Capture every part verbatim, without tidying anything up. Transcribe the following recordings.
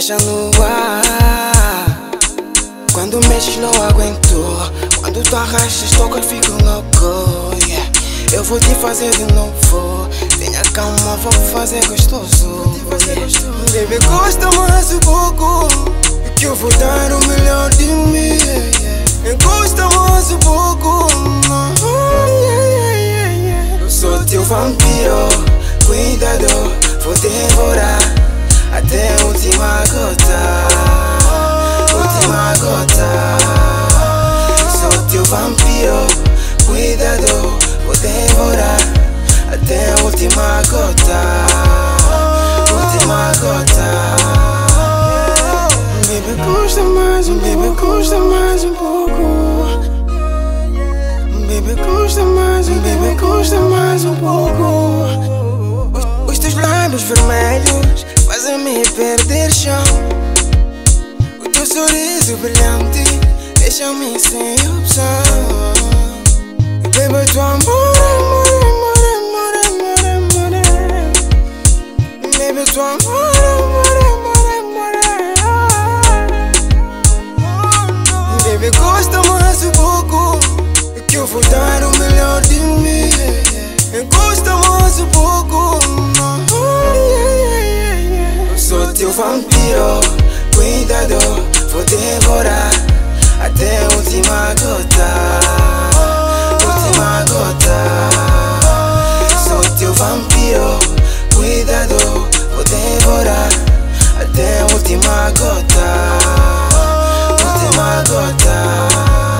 deixa no ar. Quando mexes não aguento. Quando tu arrastas toca fico louco, yeah. Eu vou te fazer de novo. Tenha calma, vou fazer gostoso, yeah. Baby, gosta mais um pouco, que eu vou dar o melhor de mim, yeah. Gosta mais um pouco, yeah, yeah, yeah, yeah. Eu sou teu vampiro, cuidado, vou devorar até a última gota, última gota. Sou teu vampiro, cuidado, vou devorar até a última gota, última gota. Baby, custa mais um, baby, custa mais um pouco. Baby, custa mais um, baby, custa mais um pouco. Os, os teus lábios vermelhos fazem-me perder chão. O teu sorriso brilhante deixa-me sem opção. Baby, tu amor, amor, amor, amor, amor, amor. Baby, tu amor, amor, amor, amor. Baby, gosta mais um pouco, que eu vou dar o melhor de mim. Gosta mais um pouco, eu sou teu vampiro, cuidado, vou devorar até a última gota, última gota. Sou teu vampiro, cuidado, vou devorar até a última gota, última gota.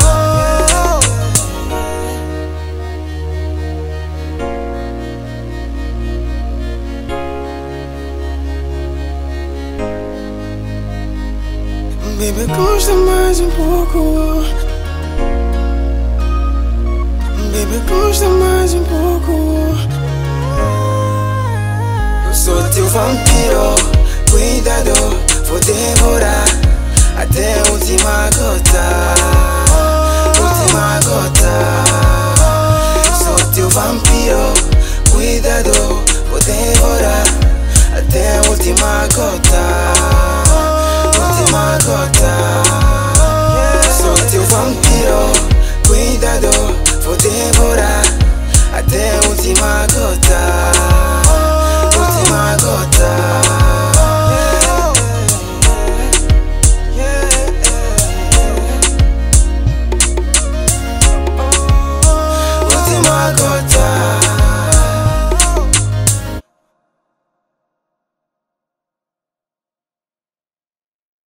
Baby, custa mais um pouco. Baby, custa mais um pouco. Eu sou teu vampiro, cuidado, vou devorar até a última gota, última gota. Sou teu vampiro, cuidado, vou devorar até a última gota.